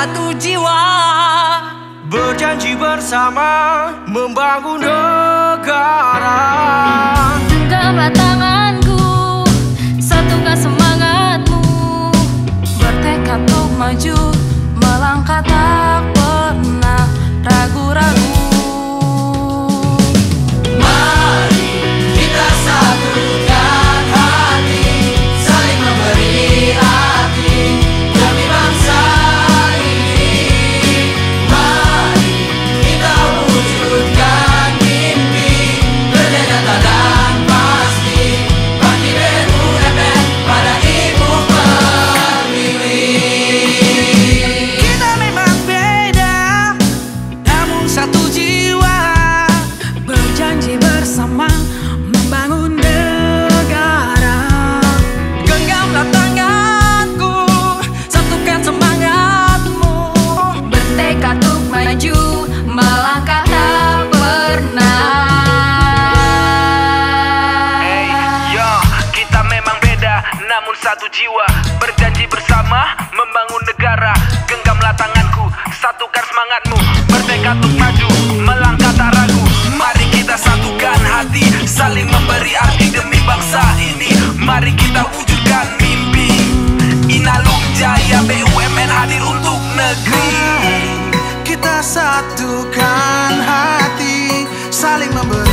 satu jiwa, berjanji bersama membangun negara. Genggamlah tanganku, satukan semangatmu, bertekad untuk maju, melangkah tak pernah ragu-ragu. mari kita satukan hati, saling memberi arti demi bangsa ini. Mari kita wujudkan mimpi, kerja nyata dan pasti, bagi BUMN pada Ibu Pertiwi. Kita memang beda, namun satu jiwa, Berjanji bersama membangun negara. genggamlah tanganku, satukan semangatmu, Bertekad untuk maju, melangkah tak pernah. Hey, yo, kita memang beda, namun satu jiwa, berjanji bersama membangun negara. Genggamlah tanganku, satukan semangatmu, bertekad untuk maju, melangkah tak ragu. Mari kita satukan hati, saling memberi arti demi bangsa ini. Mari kita wujudkan mimpi, Inalum Jaya BUMN hadir untuk negeri. kita satukan hati, saling memberi